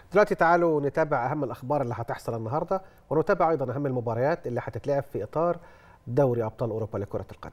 دلوقتي تعالوا نتابع أهم الأخبار اللي هتحصل النهاردة، ونتابع أيضا أهم المباريات اللي هتتلعب في إطار دوري أبطال أوروبا لكرة القدم.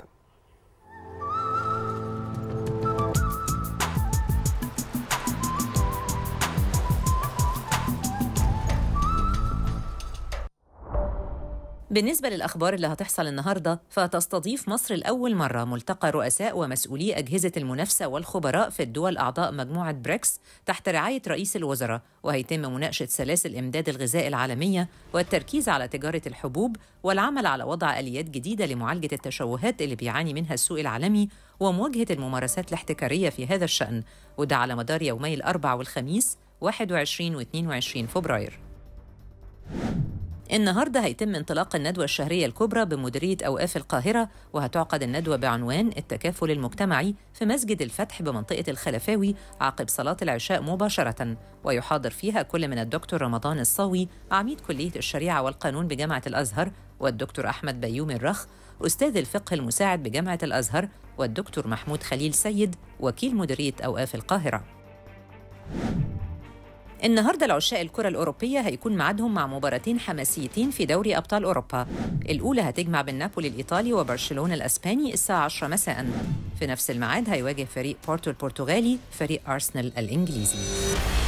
بالنسبة للأخبار اللي هتحصل النهاردة، فتستضيف مصر لأول مرة ملتقى رؤساء ومسؤولي أجهزة المنافسة والخبراء في الدول أعضاء مجموعة بريكس تحت رعاية رئيس الوزراء، وهيتم مناقشة سلاسل إمداد الغذاء العالمية والتركيز على تجارة الحبوب والعمل على وضع آليات جديدة لمعالجة التشوهات اللي بيعاني منها السوق العالمي ومواجهة الممارسات الاحتكارية في هذا الشأن، وده على مدار يومي الأربعاء والخميس 21 و 22 فبراير. النهاردة هيتم انطلاق الندوة الشهرية الكبرى بمديرية أوقاف القاهرة، وهتعقد الندوة بعنوان التكافل المجتمعي في مسجد الفتح بمنطقة الخلفاوي عقب صلاة العشاء مباشرة، ويحاضر فيها كل من الدكتور رمضان الصاوي عميد كلية الشريعة والقانون بجامعة الأزهر، والدكتور أحمد بيومي الرخ أستاذ الفقه المساعد بجامعة الأزهر، والدكتور محمود خليل سيد وكيل مديرية أوقاف القاهرة. النهارده العشاق الكرة الأوروبية هيكون ميعادهم مع مباراتين حماسيتين في دوري أبطال أوروبا. الأولى هتجمع بين نابولي الإيطالي وبرشلونة الأسباني الساعة 10 مساءً. في نفس الميعاد هيواجه فريق بورتو البرتغالي فريق أرسنال الإنجليزي.